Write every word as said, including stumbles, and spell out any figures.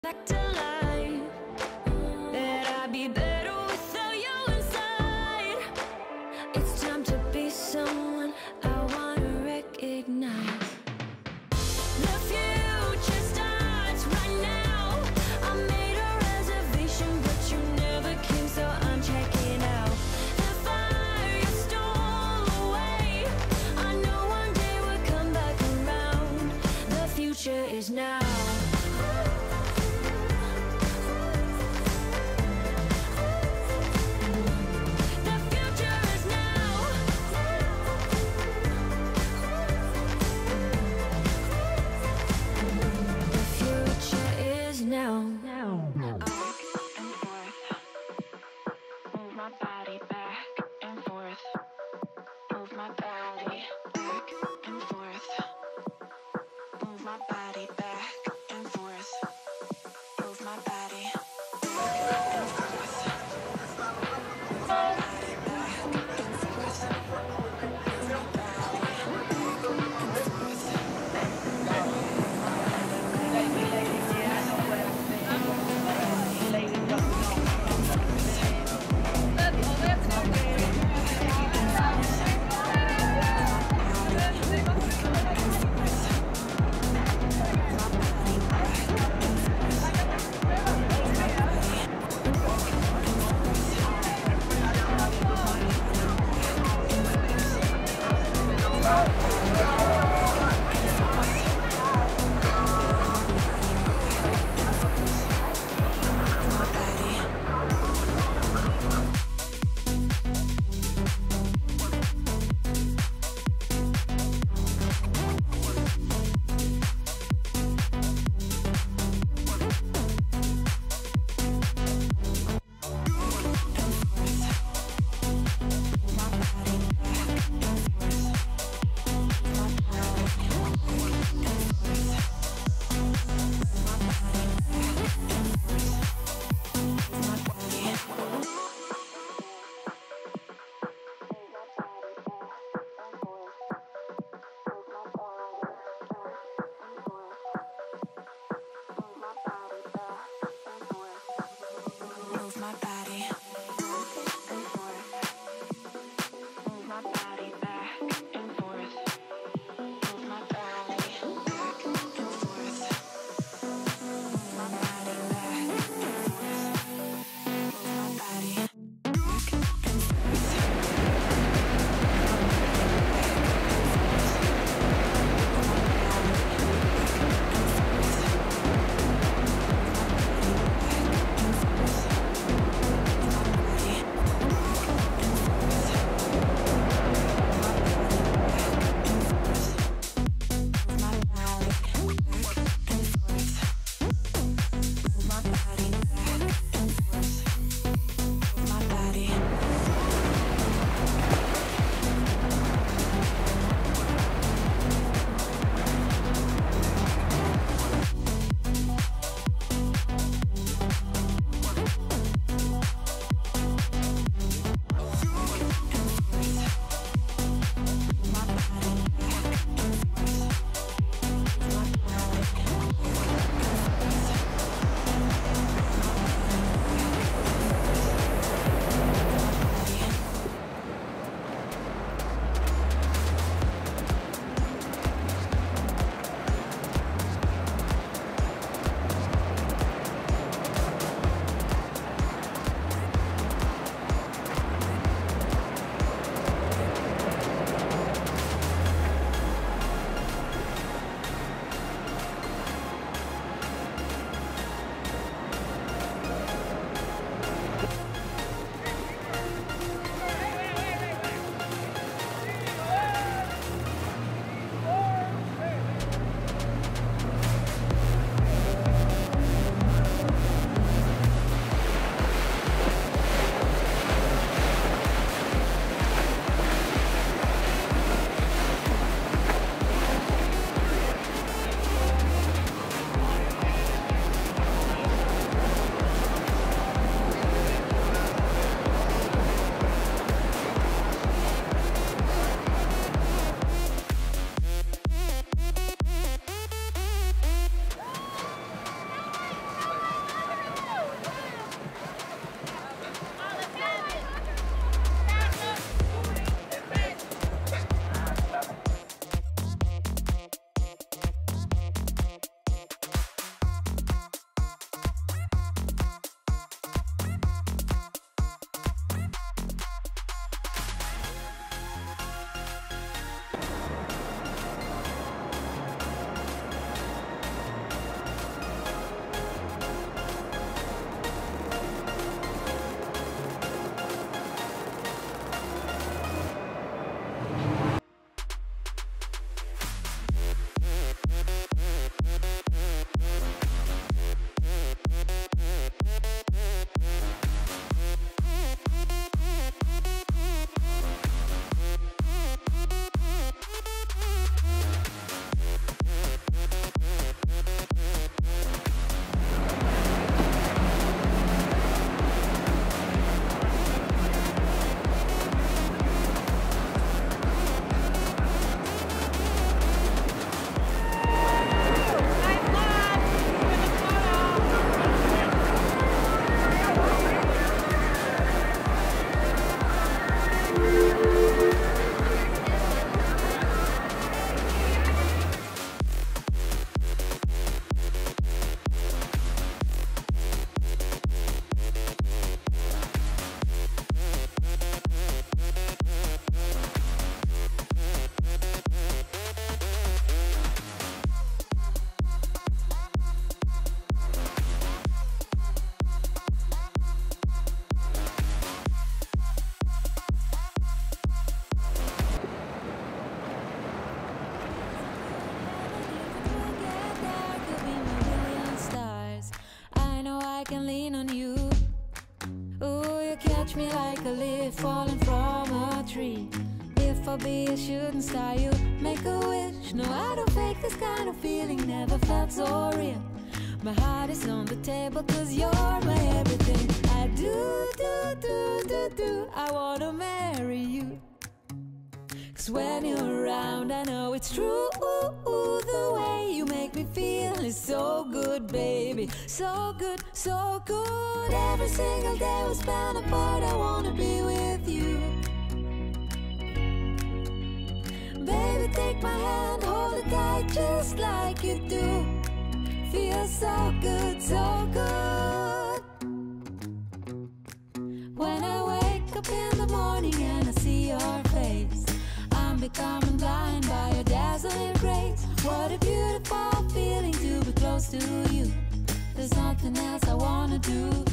back to life, that I'd be better without you inside. It's time to be someone I wanna recognize. The future starts right now. I made a reservation, but you never came, so I'm checking out. The fire you stole away, I know one day we'll come back around. The future is now. Now, now, now. Back and forth, move my body back and forth, move my body back and forth, move my body back and forth, move my body back and forth, move my body back and forth, move my can lean on you. Ooh, you catch me like a leaf falling from a tree. If I be a shooting star, you make a wish. No, I don't fake this kind of feeling, never felt so real. My heart is on the table cause you're my everything. I do, do, do, do, do, I wanna marry you. Cause when you're around I know it's true. Ooh, ooh, the way you make me feel is so good, baby. So good, so good. Every single day we spend apart, I wanna be with you. Baby, take my hand, hold it tight just like you do. Feels so good, so good. When I wake up in the morning and I see your face, I'm becoming blind by your dazzling grace. What a beautiful feeling to be close to you. There's nothing else I wanna do.